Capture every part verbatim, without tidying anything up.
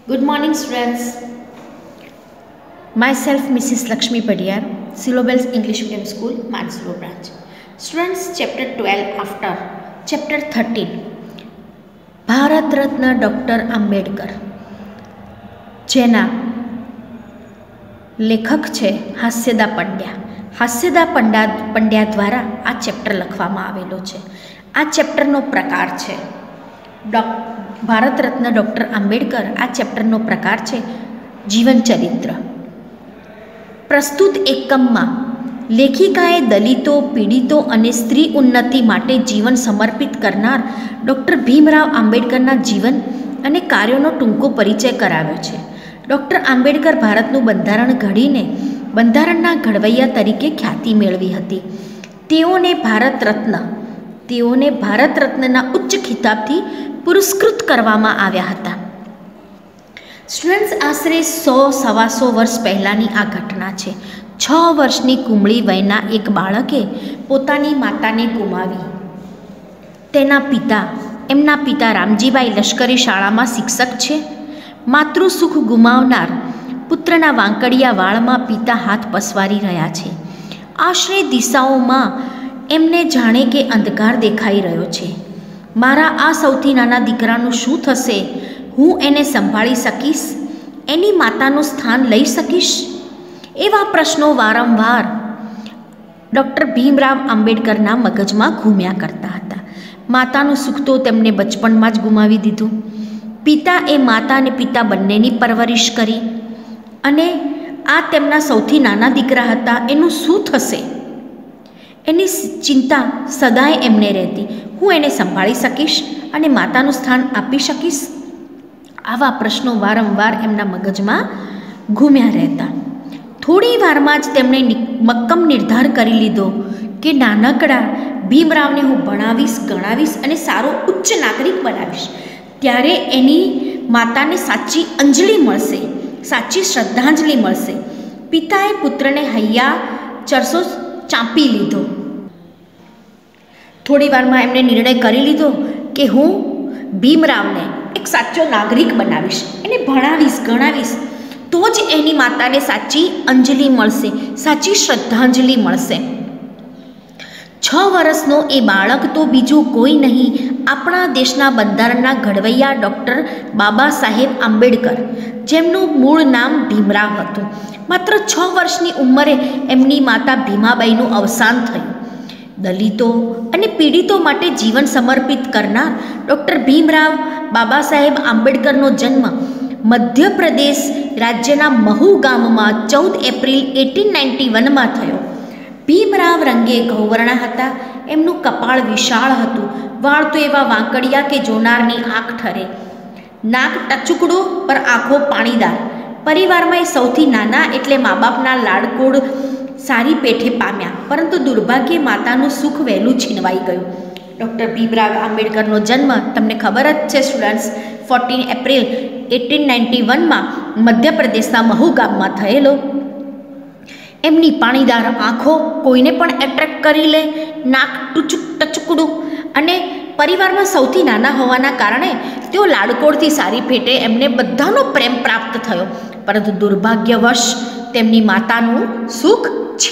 Good morning, students. Myself, Missus Lakshmi Padiyar, Syllabus English Medium School, Mansuro branch. Students, chapter twelve after chapter thirteen. Bharat Ratna doctor Ambedkar, જેના લેખક છે હાસ્યદા પંડ્યા. હાસ્યદા પંડ્યા પંડ્યા દ્વારા આ chapter લખવામાં આવેલો છે. આ ચેપ્ટરનો પ્રકાર છે ડોક ભારત રત્ન ડૉક્ટર આંબેડકર. આ ચેપ્ટરનો પ્રકાર છે જીવન ચરિત્ર. પ્રસ્તુત એકમમાં લેખિકાએ દલિતો, પીડિતો અને સ્ત્રી ઉન્નતિ માટે જીવન સમર્પિત કરનાર ડૉક્ટર ભીમરાવ આંબેડકરના જીવન અને કાર્યોનો ટૂંકો પરિચય કરાવ્યો છે. ડૉક્ટર આંબેડકર ભારતનું બંધારણ ઘડીને બંધારણના ઘડવૈયા તરીકે ખ્યાતિ મેળવી હતી. તેઓને ભારત રત્ન તેઓને ભારત રત્નના ઉચ્ચ ખિતાબથી પુરસ્કૃત કરવામાં આવ્યા હતા. સ્ટુડન્ટ્સ, આશરે સો સવાસો વર્ષ પહેલાંની આ ઘટના છે. છ વર્ષની કુમળી વયના એક બાળકે પોતાની માતાને ગુમાવી. તેના પિતા એમના પિતા રામજીભાઈ લશ્કરી શાળામાં શિક્ષક છે. માતૃસુખ ગુમાવનાર પુત્રના વાંકડિયા વાળમાં પિતા હાથ પસવારી રહ્યા છે. આશ્રય દિશાઓમાં એમને જાણે કે અંધકાર દેખાઈ રહ્યો છે. મારા આ સૌથી નાના દીકરાનું શું થશે? હું એને સંભાળી શકીશ? એની માતાનું સ્થાન લઈ શકીશ? એવા પ્રશ્નો વારંવાર ડૉક્ટર ભીમરાવ આંબેડકરના મગજમાં ઘૂમ્યા કરતા હતા. માતાનું સુખ તો તેમને બચપણમાં જ ગુમાવી દીધું. પિતા એ માતા અને પિતા બંનેની પરવરિશ કરી, અને આ તેમના સૌથી નાના દીકરા હતા. એનું શું થશે? એની ચિંતા સદાય એમને રહેતી. હું એને સંભાળી શકીશ અને માતાનું સ્થાન આપી શકીશ? આવા પ્રશ્નો વારંવાર એમના મગજમાં ઘૂમ્યા રહેતા. થોડી વારમાં જ તેમણે મક્કમ નિર્ધાર કરી લીધો કે નાનકડા ભીમરાવને હું ભણાવીશ, ગણાવીશ અને સારો ઉચ્ચ નાગરિક બનાવીશ. ત્યારે એની માતાને સાચી અંજલિ મળશે, સાચી શ્રદ્ધાંજલિ મળશે. પિતાએ પુત્રને હૈયા ચરસો ચાંપી લીધો. થોડી વારમાં એમણે નિર્ણય કરી લીધો કે હું ભીમરાવને એક સાચો નાગરિક બનાવીશ, એને ભણાવીશ, ગણાવીશ, તો જ એની માતાને સાચી અંજલિ મળશે, સાચી શ્રદ્ધાંજલિ મળશે. છ વર્ષનો એ બાળક તો બીજું કોઈ નહીં, આપણા દેશના બંધારણના ઘડવૈયા ડૉક્ટર બાબા સાહેબ આંબેડકર, જેમનું મૂળ નામ ભીમરાવ હતું. માત્ર છ વર્ષની ઉંમરે એમની માતા ભીમાબાઈનું અવસાન થયું. દલિતો અને પીડિતો માટે જીવન સમર્પિત કરનાર ડૉક્ટર ભીમરાવ બાબા સાહેબ આંબેડકરનો જન્મ મધ્યપ્રદેશ રાજ્યના મહુ ગામમાં ચૌદ એપ્રિલ એટીન નાઇન્ટી વનમાં થયો. ભીમરાવ રંગે ગૌવર્ણ હતા. એમનું કપાળ વિશાળ હતું. વાળ તો એવા વાંકડિયા કે જોનારની આંખ ઠરે. નાક ટચુકડો પર આંખો પાણીદાર. પરિવારમાં એ સૌથી નાના એટલે મા બાપના લાડકોડ સારી પેઠે પામ્યા, પરંતુ દુર્ભાગ્યે માતાનું સુખ વહેલું છીનવાઈ ગયું. ડૉક્ટર ભીમરાવ આંબેડકરનો જન્મ તમને ખબર જ છે students, fourteen April eighteen ninety વનમાં મધ્યપ્રદેશના મહુ ગામમાં થયેલો. એમની પાણીદાર આંખો કોઈને પણ એટ્રેક્ટ કરી લે, નાક ટુચુક ટચુકડું, અને પરિવારમાં સૌથી નાના હોવાના કારણે તેઓ લાડકોડથી સારી પેટે એમને બધાનો પ્રેમ પ્રાપ્ત થયો. પરંતુ દુર્ભાગ્યવશ તેમની માતાનું સુખ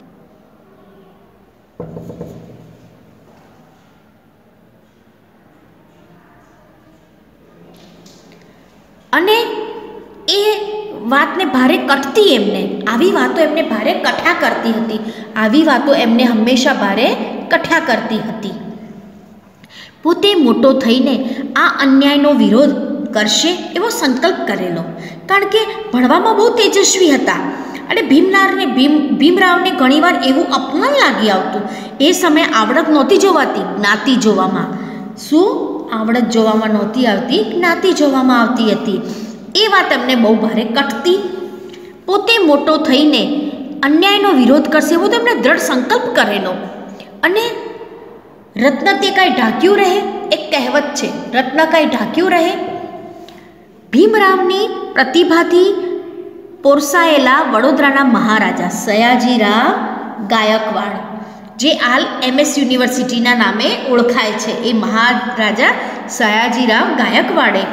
અને એ વાતને ભારે કટતી. એમને આવી વાતો એમને ભારે કઠા કરતી હતી. આવી વાતો એમને હંમેશા ભારે કઠા કરતી હતી. પોતે મોટો થઈને આ અન્યાયનો વિરોધ કરશે એવો સંકલ્પ કરેલો, કારણ કે ભણવામાં બહુ તેજસ્વી હતા. અને ભીમનારને ભીમ ભીમરાવને ઘણીવાર એવું અપમાન લાગી આવતું. એ સમયે આવડત નહોતી જોવાતી, જ્ઞાતિ જોવામાં. શું આવડત જોવામાં નહોતી આવતી, જ્ઞાતિ જોવામાં આવતી હતી. એ વાત એમને બહુ ભારે કટતી. પોતે મોટો થઈને અન્યાયનો વિરોધ કરશે એવો તેમણે દ્રઢ સંકલ્પ કરેલો. અને રત્ન તે કાંઈ ઢાંક્યું રહે, એક કહેવત છે, રત્ન કાંઈ ઢાંક્યું રહે. ભીમરાવની પ્રતિભાથી પોરસાયેલા વડોદરાના મહારાજા સયાજીરાવ ગાયકવાડ, જે હાલ એમએસ યુનિવર્સિટીના નામે ઓળખાય છે, એ મહારાજા સયાજીરાવ ગાયકવાડે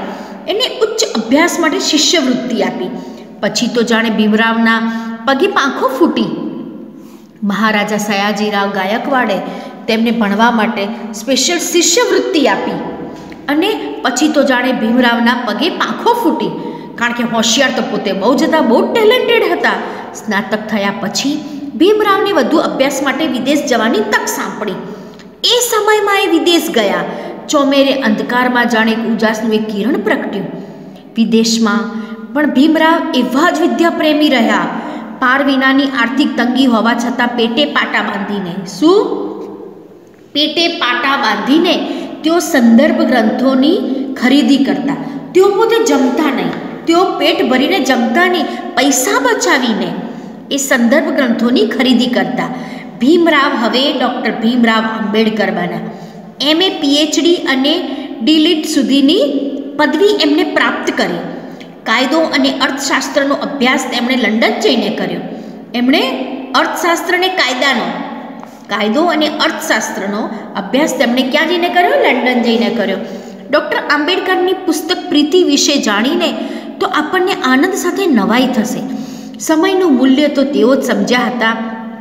એને ઉચ્ચ અભ્યાસ માટે શિષ્યવૃત્તિ આપી. પછી તો જાણે ભીમરાવના પગે પાંખો ફૂટી. મહારાજા સયાજીરાવ ગાયકવાડે તેમને ભણવા માટે સ્પેશિયલ શિષ્યવૃત્તિ આપી. અને પછી તો જાણે ભીમરાવના પગે પાંખો ફૂટી, કારણ કે હોશિયાર તો પોતે બહુ જ હતા, બહુ ટેલેન્ટેડ હતા. સ્નાતક થયા પછી ભીમરાવને વધુ અભ્યાસ માટે વિદેશ જવાની તક સાંપડી. એ સમયમાં એ વિદેશ ગયા. ચોમેરે અંધકારમાં જાણે ઉજાસનું એક કિરણ પ્રગટ્યું. વિદેશમાં પણ ભીમરાવ એવા જ વિદ્યાપ્રેમી રહ્યા. પાર વિનાની આર્થિક તંગી હોવા છતાં પેટે પાટા બાંધીને, શું પેટે પાટા બાંધીને તેઓ સંદર્ભ ગ્રંથોની ખરીદી કરતા. તેઓ પોતે જમતા નહીં, તેઓ પેટ ભરીને જમતા નહીં, પૈસા બચાવીને એ સંદર્ભ ગ્રંથોની ખરીદી કરતા. ભીમરાવ હવે ડૉક્ટર ભીમરાવ આંબેડકર બન્યા. એમએ પીએચડી અને ડીલિટ સુધીની પદવી એમને પ્રાપ્ત કરી. કાયદો અને અર્થશાસ્ત્રનો અભ્યાસ તેમણે લંડન જઈને કર્યો. એમણે અર્થશાસ્ત્ર અને કાયદાનો કાયદો અને અર્થશાસ્ત્રનો અભ્યાસ તેમણે ક્યાં જઈને કર્યો? લંડન જઈને કર્યો. ડૉક્ટર આંબેડકરની પુસ્તક પ્રીતિ વિશે જાણીને તો આપણને આનંદ સાથે નવાઈ થશે. સમયનું મૂલ્ય તો તેઓ જ સમજ્યા હતા,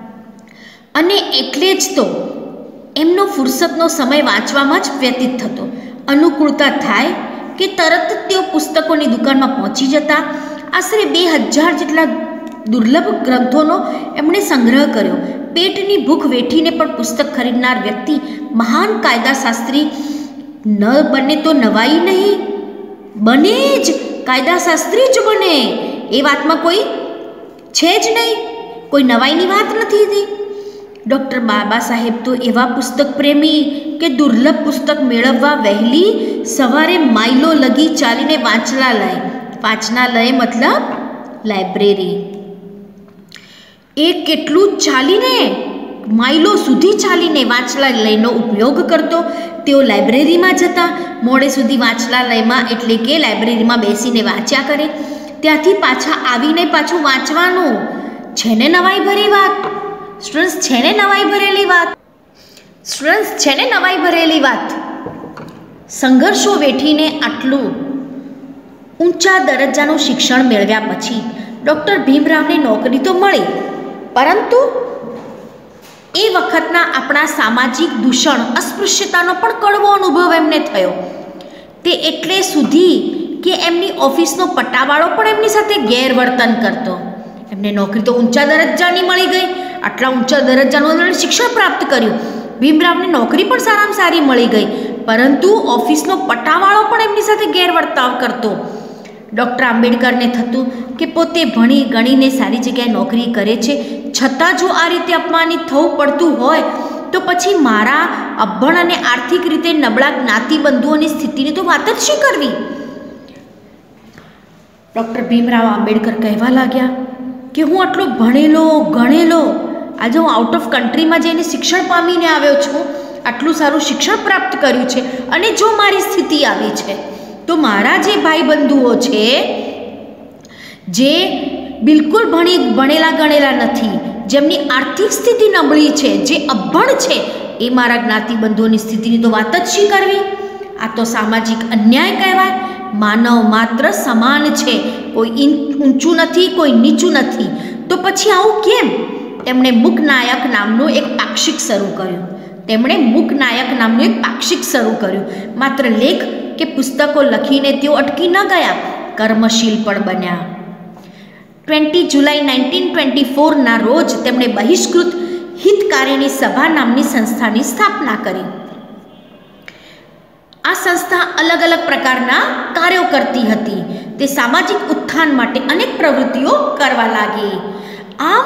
અને એટલે જ તો એમનો ફુરસદનો સમય વાંચવામાં જ વ્યતીત થતો. અનુકૂળતા થાય કે તરત જ તેઓ પુસ્તકોની દુકાનમાં પહોંચી જતા. આશરે બે હજાર જેટલા દુર્લભ ગ્રંથોનો એમણે સંગ્રહ કર્યો. પેટની ભૂખ વેઠીને પણ પુસ્તક ખરીદનાર વ્યક્તિ મહાન કાયદાશાસ્ત્રી ન બને તો નવાઈ નહીં, બને જ કાયદાશાસ્ત્રી જ બને. એ વાતમાં કોઈ છે જ નહીં, કોઈ નવાઈની વાત નથી હતી. ડૉક્ટર બાબા સાહેબ તો એવા પુસ્તક પ્રેમી કે દુર્લભ પુસ્તક મેળવવા વહેલી સવારે માઇલો લગી ચાલીને વાંચનાલય વાંચનાલય મતલબ લાઇબ્રેરી એ કેટલું ચાલીને માઇલો સુધી ચાલીને વાંચનાલયનો ઉપયોગ કરતો. તેઓ લાઇબ્રેરીમાં જતા, મોડે સુધી વાંચનાલયમાં એટલે કે લાઇબ્રેરીમાં બેસીને વાંચ્યા કરે. ત્યાંથી પાછા આવીને પાછું વાંચવાનું. છે ને નવાઈ ભરી વાત સ્ટુડન્ટ્સ, છે ને નવાઈ ભરેલી વાત સ્ટુડન્ટ્સ છે ને નવાઈ ભરેલી વાત. સંઘર્ષો વેઠીને આટલું ઊંચા દરજ્જાનું શિક્ષણ મેળવ્યા પછી ડૉક્ટર ભીમરાવને નોકરી તો મળી, પરંતુ એ વખતના આપણા સામાજિક દૂષણ, અસ્પૃશ્યતાનો પણ કડવો અનુભવ એમને થયો. તે એટલે સુધી કે એમની ઓફિસનો પટ્ટાવાળો પણ એમની સાથે ગેરવર્તન કરતો. એમને નોકરી તો ઊંચા દરજ્જાની મળી ગઈ, આટલા ઊંચા દરજ્જાનું શિક્ષણ પ્રાપ્ત કર્યું. ભીમરાવને નોકરી પણ સારામાં સારી મળી ગઈ, પરંતુ ઓફિસનો પટ્ટાવાળો પણ એમની સાથે ગેરવર્તાવ કરતો. ડૉક્ટર આંબેડકરને થતું કે પોતે ભણી ગણીને સારી જગ્યાએ નોકરી કરે છે, છતાં જો આ રીતે અપમાનિત થવું પડતું હોય તો પછી મારા અભણ અને આર્થિક રીતે નબળા જ્ઞાતિબંધુઓની સ્થિતિની તો વાત જ શી કરવી. ડૉક્ટર ભીમરાવ આંબેડકર કહેવા લાગ્યા કે હું આટલો ભણેલો ગણેલો, આજે હું આઉટ ઓફ કન્ટ્રીમાં જઈને શિક્ષણ પામીને આવ્યો છું, આટલું સારું શિક્ષણ પ્રાપ્ત કર્યું છે, અને જો મારી સ્થિતિ આવી છે તો મારા જે ભાઈ બંધુઓ છે જે બિલકુલ ભણી ભણેલા ગણેલા નથી, જેમની આર્થિક સ્થિતિ નબળી છે, જે અભણ છે, એ મારા જ્ઞાતિબંધુઓની સ્થિતિની તો વાત જ શી કરવી. આ તો સામાજિક અન્યાય કહેવાય. માનવ માત્ર સમાન છે, કોઈ ઊંચું નથી, કોઈ નીચું નથી. તો પછી આવું કેમ? તેમણે મૂકનાયક નામનું એક પાક્ષિક શરૂ કર્યું. તેમણે મૂકનાયક નામનું એક પાક્ષિક શરૂ કર્યું. માત્ર લેખ કે પુસ્તકો લખીને તેઓ અટકી ન ગયા, કર્મશીલ પણ બન્યા. ટ્વેન્ટી જુલાઈ નાઇન્ટીન ટ્વેન્ટી ફોરના રોજ તેમણે બહિષ્કૃત હિતકારીણી સભા નામની સંસ્થાની સ્થાપના કરી. આ સંસ્થા અલગ અલગ પ્રકારના કાર્યો કરતી હતી. તે સામાજિક ઉત્થાન માટે અનેક પ્રવૃત્તિઓ કરવા લાગી. આમ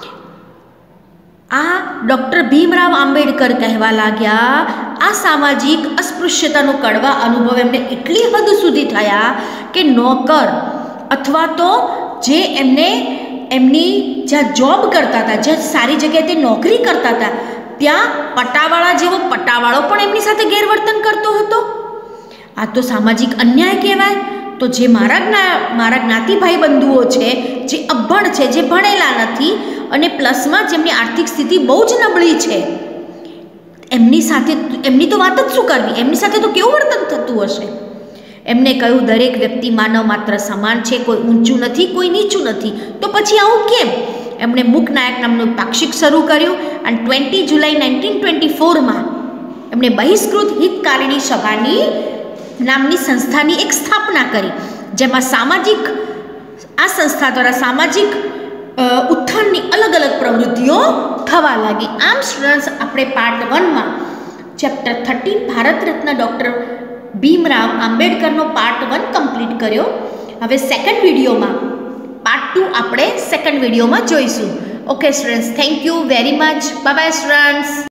આ ડૉક્ટર ભીમરાવ આંબેડકર કહેવા લાગ્યા, આ સામાજિક અસ્પૃશ્યતાનો કડવા અનુભવ એમને એટલી હદ સુધી થયા કે નોકર અથવા તો જે એમને એમની જ્યાં જોબ કરતા હતા, જ્યાં સારી જગ્યાએ તે નોકરી કરતા હતા, ત્યાં પટ્ટાવાળા જેવો પટ્ટાવાળો પણ એમની સાથે ગેરવર્તન કરતો હતો. આ તો સામાજિક અન્યાય કહેવાય. તો જે મારા જ્ઞા મારા જ્ઞાતિભાઈ બંધુઓ છે, જે અભણ છે, જે ભણેલા નથી, અને પ્લસમાં જેમની આર્થિક સ્થિતિ બહુ જ નબળી છે, એમની સાથે એમની તો વાત જ શું કરવી, એમની સાથે તો કેવું વર્તન થતું હશે. એમને કહ્યું દરેક વ્યક્તિ માનવ માત્ર સમાન છે, કોઈ ઊંચું નથી, કોઈ નીચું નથી. તો પછી આવું કેમ? એમણે મૂકનાયક નામનું પાક્ષિક શરૂ કર્યું અને ટ્વેન્ટી જુલાઈ નાઇન્ટીન ટ્વેન્ટી ફોરમાં એમણે બહિષ્કૃત હિતકારિણી સભાની નામની સંસ્થાની એક સ્થાપના કરી, જેમાં સામાજિક આ સંસ્થા દ્વારા સામાજિક ઉત્થાનની અલગ અલગ પ્રવૃત્તિઓ થવા લાગી. આમ સ્ટુડન્ટ્સ, આપણે પાર્ટ વનમાં chapter thirteen Bharat Ratna doctor Bhimrao આંબેડકરનો પાર્ટ વન કમ્પ્લીટ કર્યો. હવે સેકન્ડ વિડીયોમાં પાર્ટ ટુ આપણે સેકન્ડ વિડીયોમાં જોઈશું. Okay students, thank you very much. Bye bye students.